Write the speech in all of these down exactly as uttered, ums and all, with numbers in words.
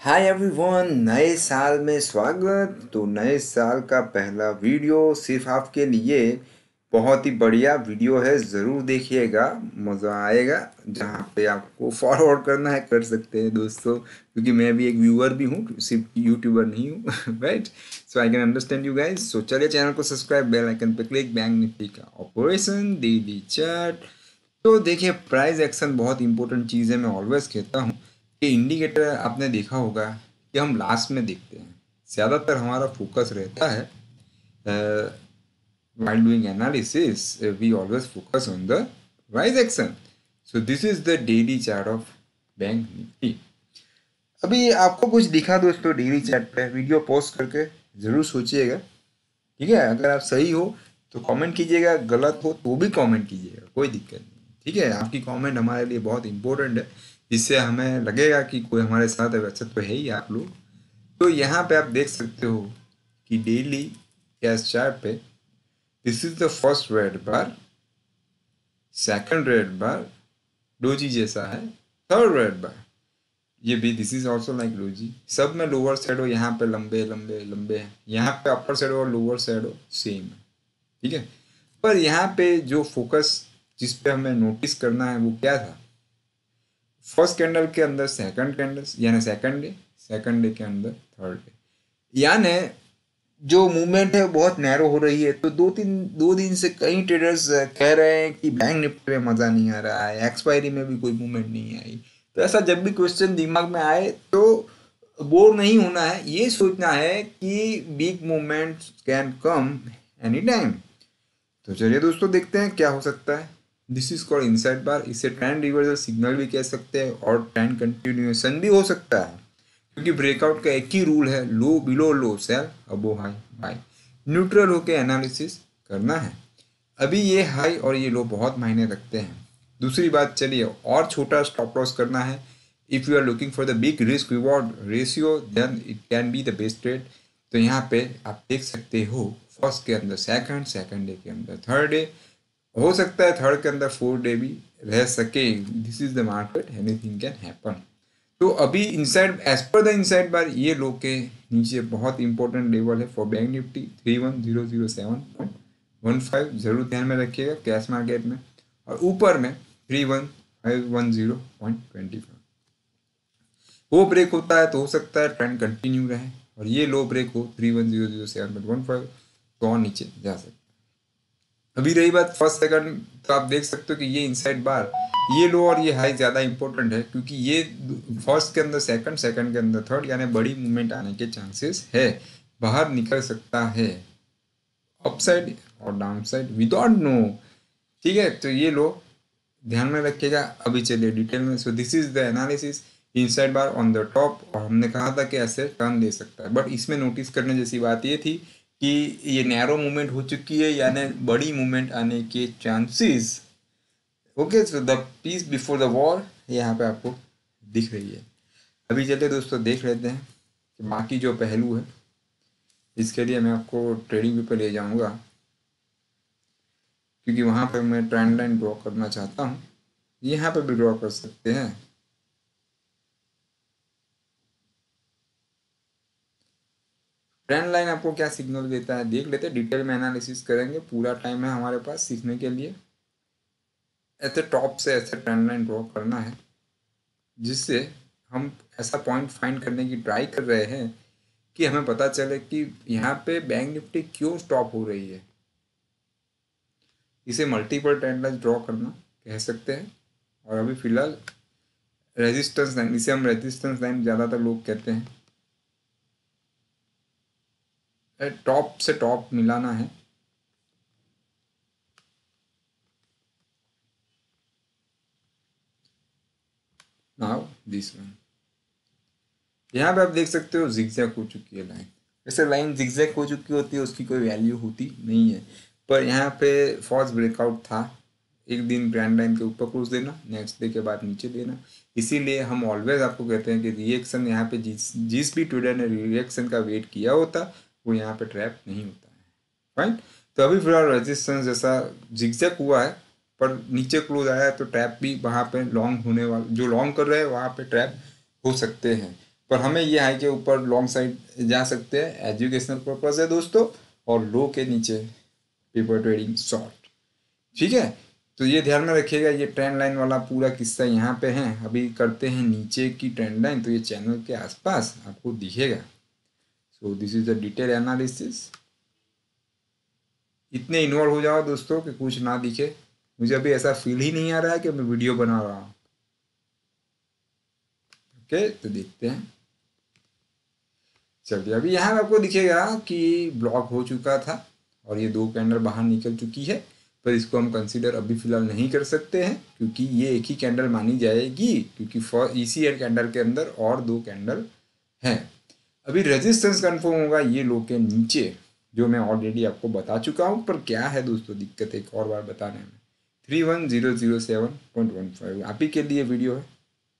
Hi everyone, नए साल में स्वागत। तो नए साल का पहला वीडियो सिर्फ आपके लिए बहुत ही बढ़िया वीडियो है, ज़रूर देखिएगा, मज़ा आएगा। जहाँ पे आपको फॉरवर्ड करना है कर सकते हैं दोस्तों, क्योंकि मैं भी एक व्यूअर भी हूँ, सिर्फ यूट्यूबर नहीं हूँ। Right, so I can understand you guys. So चलिए चैनल को सब्सक्राइब, बेल आइकन पे क्लिक, बैंक निफ्टी का ऑपरेशन डेली चार्ट। तो देखिए, प्राइस एक्शन बहुत इंपॉर्टेंट चीज़ है। मैं ऑलवेज कहता हूँ कि इंडिकेटर आपने देखा होगा कि हम लास्ट में देखते हैं, ज़्यादातर हमारा फोकस रहता है while doing analysis, uh, we always focus on the price action. So this is the daily chart of bank Nifty. अभी आपको कुछ दिखा दोस्तों डेली चार्ट पे, वीडियो पोस्ट करके ज़रूर सोचिएगा, ठीक है। अगर आप सही हो तो कमेंट कीजिएगा, गलत हो तो भी कमेंट कीजिएगा, कोई दिक्कत नहीं, ठीक है। आपकी कमेंट हमारे लिए बहुत इंपॉर्टेंट है, जिससे हमें लगेगा कि कोई हमारे साथ है, अच्छा तो है ही आप लोग। तो यहाँ पे आप देख सकते हो कि डेली कैश चार्ट पे this is the first red bar, second red bar doji जैसा है, थर्ड रेड बार ये भी this is also like doji. सब में लोअर शैडो यहाँ पे लंबे लंबे लंबे हैं, यहाँ पे अपर शैडो और लोअर शैडो सेम है, ठीक है। पर यहाँ पे जो फोकस जिस पे हमें नोटिस करना है वो क्या था, फर्स्ट कैंडल के अंदर सेकंड कैंडल, यानी सेकंड डे, सेकंड डे के अंदर थर्ड डे, यानी जो मूवमेंट है बहुत नैरो हो रही है। तो दो तीन दो दिन से कई ट्रेडर्स कह रहे हैं कि बैंक निफ्टी में मज़ा नहीं आ रहा है, एक्सपायरी में भी कोई मूवमेंट नहीं आई। तो ऐसा जब भी क्वेश्चन दिमाग में आए तो बोर नहीं होना है, ये सोचना है कि big movement can come any time. तो चलिए दोस्तों देखते हैं क्या हो सकता है। This is called inside bar, इसे ट्रेंड रिवर्सल सिग्नल भी कह सकते हैं और ट्रेंड कंटिन्यूएशन भी हो सकता है, क्योंकि ब्रेकआउट का एक ही रूल है, low below low sell, above high buy. Neutral होके एनालिसिस करना है। अभी ये हाई और ये लो बहुत मायने रखते हैं। दूसरी बात, चलिए और छोटा स्टॉप लॉस करना है। If you are looking for the big risk reward ratio then it can be the best trade. तो यहाँ पे आप देख सकते हो फर्स्ट के अंदर सेकंड, सेकंड डे के अंदर थर्ड डे, हो सकता है थर्ड के अंदर फोर्थ डे भी रह सके। This is the market, anything can happen. तो अभी inside as per the inside bar ये लो के नीचे बहुत इंपॉर्टेंट लेवल है for bank Nifty, three one zero zero seven point one five, जरूर ध्यान में रखिएगा कैश मार्केट में। और ऊपर में three one five one zero point twenty five, वो ब्रेक होता है तो हो सकता है ट्रेंड कंटिन्यू रहे, और ये लो ब्रेक हो three one zero zero seven point one five तो और नीचे जा सकता है। अभी रही बात फर्स्ट सेकंड, तो आप देख सकते हो कि ये इनसाइड बार, ये लो और ये हाई ज़्यादा इंपॉर्टेंट है, क्योंकि ये फर्स्ट के अंदर सेकंड, सेकंड के अंदर थर्ड, यानी बड़ी मूवमेंट आने के चांसेस है, बाहर निकल सकता है अपसाइड और downside, we don't know, ठीक है। तो ये लो ध्यान में रखिएगा। अभी चलिए डिटेल में। So this is the analysis, inside bar on the top, और हमने कहा था कि ऐसे टर्न दे सकता है, बट इसमें नोटिस करने जैसी बात ये थी कि ये नैरो मूवमेंट हो चुकी है, यानी बड़ी मूवमेंट आने के chances. Okay, so the peace before the war यहाँ पे आपको दिख रही है। अभी चलिए दोस्तों देख लेते हैं कि बाकी जो पहलू है। इसके लिए मैं आपको ट्रेडिंग व्यू पे ले जाऊंगा, क्योंकि वहाँ पे मैं ट्रेंड लाइन ड्रॉ करना चाहता हूँ। यहाँ पे भी ड्रॉ कर सकते हैं। ट्रेंड लाइन आपको क्या सिग्नल देता है देख लेते हैं, डिटेल में एनालिसिस करेंगे, पूरा टाइम है हमारे पास सीखने के लिए। ऐसे टॉप से ऐसे ट्रेंड लाइन ड्रॉ करना है, जिससे हम ऐसा पॉइंट फाइंड करने की ट्राई कर रहे हैं कि हमें पता चले कि यहाँ पे बैंक निफ्टी क्यों स्टॉप हो रही है। इसे मल्टीपल ट्रेंड लाइन ड्रॉ करना कह सकते हैं। और अभी फिलहाल रेजिस्टेंस लाइन, इसे हम रेजिस्टेंस लाइन ज़्यादातर लोग कहते हैं। टॉप से टॉप मिलाना है। नाउ दिस वन, यहाँ पे आप देख सकते हो जिगजैग हो चुकी है लाइन। वैसे लाइन जिगजैग हो चुकी होती है उसकी कोई वैल्यू होती नहीं है, पर यहाँ पे फॉल्स ब्रेकआउट था। एक दिन ट्रेंड लाइन के ऊपर क्लोज देना, नेक्स्ट डे के बाद नीचे देना। इसीलिए हम ऑलवेज आपको कहते हैं कि रिएक्शन यहाँ पे जिस जिस भी ट्रेडर ने रिएक्शन का वेट किया होता वो यहाँ पे ट्रैप नहीं होता है, फाइन। तो अभी फिलहाल रेजिस्टेंस जैसा जिगजैग हुआ है, पर नीचे क्लोज आया है तो ट्रैप भी वहाँ पे लॉन्ग होने वाला, जो लॉन्ग कर रहे हैं वहाँ पे ट्रैप हो सकते हैं। पर हमें ये हाई के ऊपर लॉन्ग साइड जा सकते हैं, एजुकेशनल पर्पज है दोस्तों, और लो के नीचे पेपर ट्रेडिंग शॉर्ट। ठीक है, तो ये ध्यान में रखिएगा। ये ट्रेंड लाइन वाला पूरा किस्सा यहाँ पे है। अभी करते हैं नीचे की ट्रेंड लाइन, तो ये चैनल के आसपास आपको दिखेगा। So this is the detail analysis. इतने इन्वॉल्व हो जाओ दोस्तों कि कुछ ना दिखे। मुझे अभी ऐसा फील ही नहीं आ रहा है कि मैं वीडियो बना रहा हूँ। ओके, तो देखते हैं। चलिए, अभी यहाँ आपको दिखेगा कि ब्लॉक हो चुका था और ये दो कैंडल बाहर निकल चुकी है, पर इसको हम कंसीडर अभी फिलहाल नहीं कर सकते हैं क्योंकि ये एक ही कैंडल मानी जाएगी, क्योंकि फॉर इसी कैंडल के अंदर और दो कैंडल हैं। अभी रेजिस्टेंस कंफर्म होगा ये लो के नीचे, जो मैं ऑलरेडी आपको बता चुका हूँ। पर क्या है दोस्तों दिक्कत, एक और बार बताने में, three one zero zero seven point one five आप ही के लिए वीडियो है।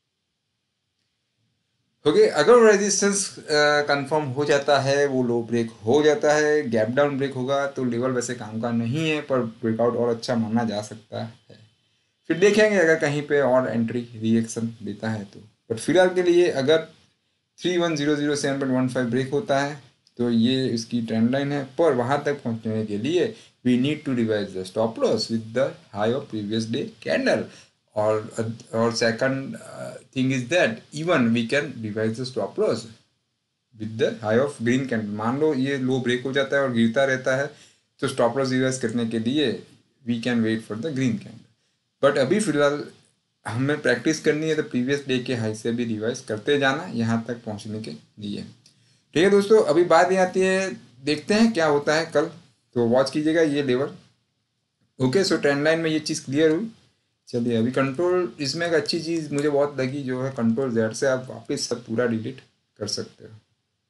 ओके, अगर रेजिस्टेंस कंफर्म हो जाता है, वो लो ब्रेक हो जाता है, गैप डाउन ब्रेक होगा, तो लेवल वैसे काम का नहीं है, पर ब्रेकआउट और अच्छा माना जा सकता है। फिर देखेंगे अगर कहीं पे और एंट्री रिएक्शन देता है तो। बट फिलहाल के लिए अगर three one zero zero seven point one five break होता है तो ये इसकी ट्रेंड लाइन है, पर वहाँ तक पहुँचने के लिए we need to revise the stop loss with the high of previous day candle. और और second thing is that even we can revise the stop loss with the high of green candle. मान लो ये low break हो जाता है और गिरता रहता है, तो स्टॉप लॉस रिवाइज करने के लिए we can wait for the green candle. But अभी फिलहाल हमें प्रैक्टिस करनी है तो प्रीवियस डे के हाई से भी रिवाइज करते जाना यहाँ तक पहुँचने के लिए। ठीक है दोस्तों, अभी बात ये आती है, देखते हैं क्या होता है कल, तो वॉच कीजिएगा ये level. Okay, so trend line में ये चीज़ क्लियर हुई। चलिए, अभी कंट्रोल, इसमें एक अच्छी चीज़ मुझे बहुत लगी जो है कंट्रोल जेड से आप वापस सब पूरा डिलीट कर सकते हो।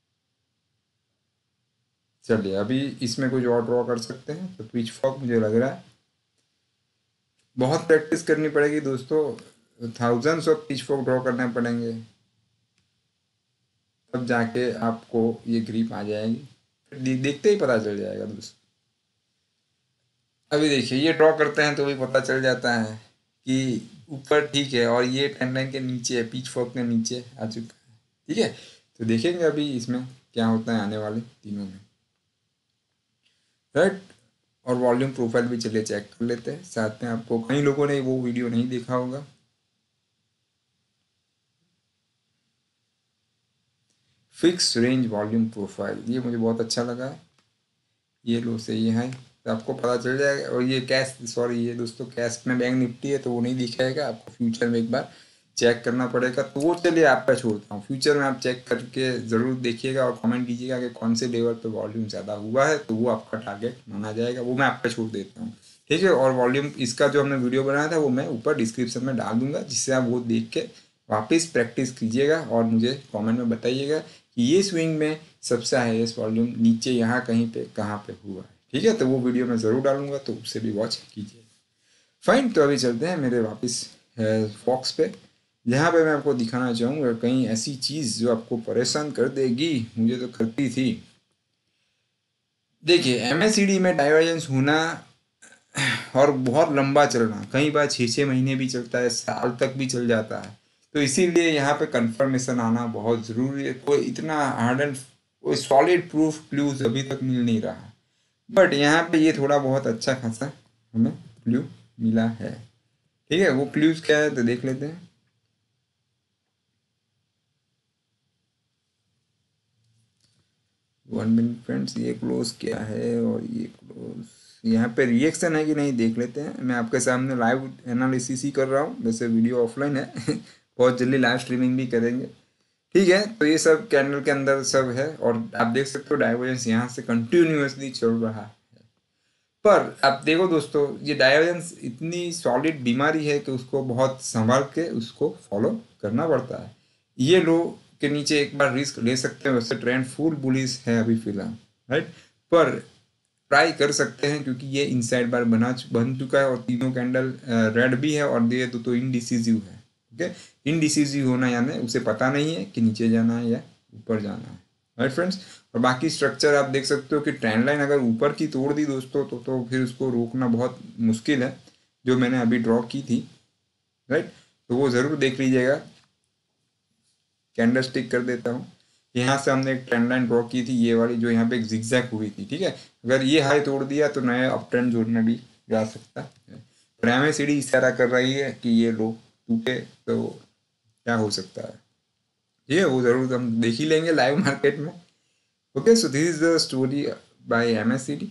चलिए, अभी इसमें कुछ और ड्रॉ कर सकते हैं, तो पिच फॉक मुझे लग रहा है बहुत प्रैक्टिस करनी पड़ेगी दोस्तों, thousands of pitchfork draw करने पड़ेंगे, तब जाके आपको ये ग्रिप आ जाएगी, फिर देखते ही पता चल जाएगा दोस्तों। अभी देखिए, ये ड्रॉ करते हैं तो भी पता चल जाता है कि ऊपर ठीक है और ये ट्रेंड लाइन के नीचे है, पिच फॉक के नीचे आ चुका है। ठीक है, तो देखेंगे अभी इसमें क्या होता है आने वाले दिनों में, राइट। और वॉल्यूम प्रोफाइल भी चलिए चेक कर लेते हैं साथ में। आपको कई लोगों ने वो वीडियो नहीं देखा होगा। फिक्स रेंज वॉल्यूम प्रोफाइल, ये मुझे बहुत अच्छा लगा है। ये लो से ये है, तो आपको पता चल जाएगा। और ये कैश, सॉरी ये दोस्तों कैश में बैंक निफ्टी है तो वो नहीं दिखाएगा आपको, फ्यूचर में एक बार चेक करना पड़ेगा। तो वो चलिए आप पे छोड़ता हूँ, फ्यूचर में आप चेक करके ज़रूर देखिएगा और कमेंट कीजिएगा कि कौन से लेवल पे वॉल्यूम ज़्यादा हुआ है, तो वो आपका टारगेट माना जाएगा। वो मैं आप पे छोड़ देता हूँ, ठीक है। और वॉल्यूम इसका जो हमने वीडियो बनाया था वो मैं ऊपर डिस्क्रिप्शन में डाल दूंगा, जिससे आप वो देख के वापस प्रैक्टिस कीजिएगा और मुझे कमेंट में बताइएगा कि ये स्विंग में सबसे हाईएस्ट वॉल्यूम नीचे यहाँ कहीं पे कहाँ पे हुआ है। ठीक है, तो वो वीडियो मैं ज़रूर डालूंगा, तो उससे भी वॉच कीजिए। फाइन, तो अभी चलते हैं मेरे वापस फॉक्स पे, जहाँ पे मैं आपको दिखाना चाहूँगा कहीं ऐसी चीज़ जो आपको परेशान कर देगी, मुझे तो करती थी। देखिए, एमएससीडी में डाइवर्जेंस होना और बहुत लंबा चलना, कई बार छः छः महीने भी चलता है, साल तक भी चल जाता है, तो इसीलिए यहाँ पे कंफर्मेशन आना बहुत ज़रूरी है। कोई इतना हार्ड एंड कोई सॉलिड प्रूफ क्लूज अभी तक मिल नहीं रहा, बट यहाँ पे ये थोड़ा बहुत अच्छा खासा हमें क्लू मिला है। ठीक है, वो क्लूज क्या है तो देख लेते हैं। वन मिनट फ्रेंड्स, ये क्लोज क्या है और ये क्लोज यहाँ पे रिएक्शन है कि नहीं देख लेते हैं। मैं आपके सामने लाइव एनालिसिस ही कर रहा हूँ, वैसे वीडियो ऑफलाइन है बहुत जल्दी लाइव स्ट्रीमिंग भी करेंगे। ठीक है, तो ये सब कैंडल के अंदर सब है और आप देख सकते हो डाइवर्जेंस यहाँ से कंटिन्यूसली चल रहा है। पर आप देखो दोस्तों, ये डाइवर्जेंस इतनी सॉलिड बीमारी है कि उसको बहुत संभाल के उसको फॉलो करना पड़ता है। ये लो के नीचे एक बार रिस्क ले सकते हैं, वैसे ट्रेंड फुल बुलिश है अभी फिलहाल, राइट। पर ट्राई कर सकते हैं क्योंकि ये इनसाइड बार बना बन चुका है और तीनों कैंडल रेड भी है और ये तो, तो इनडिसिसिव है। ओके, इनडिसिसिव होना यानी उसे पता नहीं है कि नीचे जाना है या ऊपर जाना है, राइट फ्रेंड्स। और बाकी स्ट्रक्चर आप देख सकते हो कि ट्रेंड लाइन अगर ऊपर की तोड़ दी दोस्तों तो तो फिर उसको रोकना बहुत मुश्किल है, जो मैंने अभी ड्रॉ की थी, राइट। तो वो ज़रूर देख लीजिएगा। कैंडल स्टिक कर देता हूँ। यहाँ से हमने एक ट्रेंड लाइन ड्रॉ की थी, ये वाली जो यहाँ पे एक जिगजैग हुई थी, ठीक है। अगर ये हाई तोड़ दिया तो नया अप ट्रेंड जोन में भी जा सकता है। और एम ए सी डी इशारा कर रही है कि ये लो टूटे तो क्या हो सकता है, ये वो जरूर हम देख ही लेंगे लाइव मार्केट में। Okay, so this is the story by M A C D.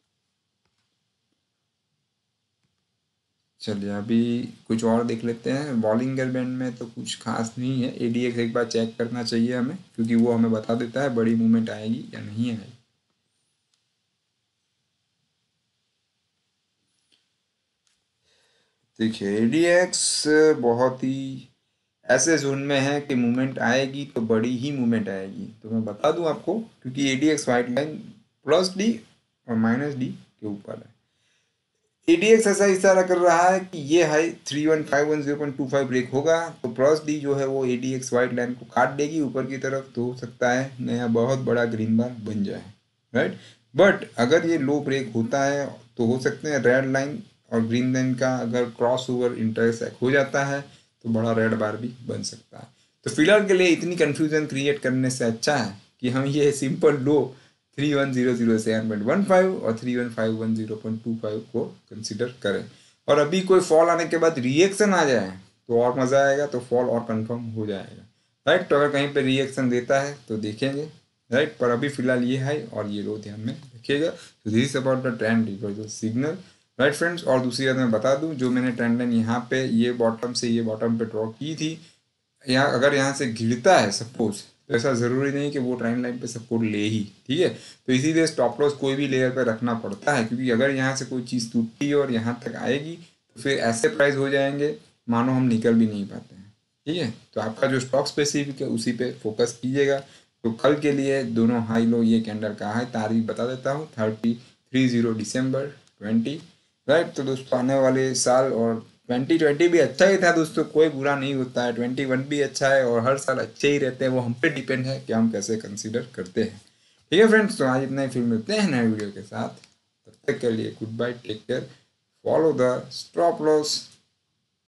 चलिए अभी कुछ और देख लेते हैं। बॉलिंगर बैंड में तो कुछ खास नहीं है, ए डी एक्स एक बार चेक करना चाहिए हमें, क्योंकि वो हमें बता देता है बड़ी मूवमेंट आएगी या नहीं आएगी। देखिए ए डी एक्स बहुत ही ऐसे जोन में है कि मूवमेंट आएगी तो बड़ी ही मूवमेंट आएगी। तो मैं बता दूं आपको, क्योंकि A D X white line plus D और माइनस डी के ऊपर है। ए डी एक्स ऐसा इशारा कर रहा है कि ये high three one five one zero point two five break होगा तो प्लस डी जो है वो A D X white line को काट देगी ऊपर की तरफ, तो हो सकता है नया बहुत बड़ा ग्रीन बार बन जाए, राइट। बट अगर ये लो ब्रेक होता है तो हो सकते हैं रेड लाइन और ग्रीन लाइन का अगर क्रॉस ओवर इंटरसेक्ट हो जाता है तो बड़ा रेड बार भी बन सकता है। तो फिलहाल के लिए इतनी कंफ्यूजन क्रिएट करने से अच्छा है कि हम ये simple low three one zero zero seven point one five और three one five one zero point two five को कंसिडर करें। और अभी कोई फॉल आने के बाद रिएक्शन आ जाए तो और मज़ा आएगा, तो फॉल और कंफर्म हो जाएगा, राइट। तो अगर कहीं पे रिएक्शन देता है तो देखेंगे, राइट। पर अभी फिलहाल ये है और ये लो ध्यान में रखिएगा। तो this is about the trend reversal signal, right friends. और दूसरी बात मैं बता दूं, जो मैंने ट्रेंड लाइन यहाँ पे ये बॉटम से ये बॉटम पे ड्रॉ की थी, यहाँ अगर यहाँ से गिरता है सपोज, तो ऐसा ज़रूरी नहीं कि वो ट्रेंड लाइन पे सपोर्ट ले ही, ठीक है। तो इसीलिए स्टॉप लॉस कोई भी लेयर पे रखना पड़ता है, क्योंकि अगर यहाँ से कोई चीज़ टूटती है और यहाँ तक आएगी तो फिर ऐसे प्राइस हो जाएंगे मानो हम निकल भी नहीं पाते हैं, ठीक है। तो आपका जो स्टॉक स्पेसिफिक है उसी पे फोकस कीजिएगा। तो कल के लिए दोनों हाई लो ये कैंडल का हाई तारीख बता देता हूँ, thirty three zero December twenty, right. तो दोस्तों आने वाले साल और ट्वेंटी ट्वेंटी भी अच्छा ही था दोस्तों, कोई बुरा नहीं होता है, ट्वेंटी वन भी अच्छा है और हर साल अच्छे ही रहते हैं, वो हम पे डिपेंड है कि हम कैसे कंसीडर करते हैं, ठीक है फ्रेंड्स। तो आज इतना ही, फिर मिलते हैं नए वीडियो के साथ, तब तक के लिए good bye, take care, follow the stop loss.